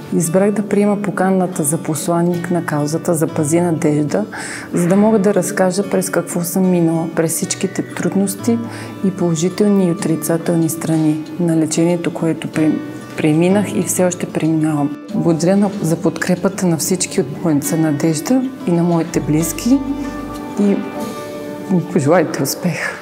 Избрах да приема поканата за посланник на каузата Запази надежда, за да мога да разкажа през какво съм минала, през всичките трудности и положителни и отрицателни страни на лечението, което преминах и все още преминавам. Благодаря за подкрепата на всички от моята надежда и на моите близки и пожелайте успех!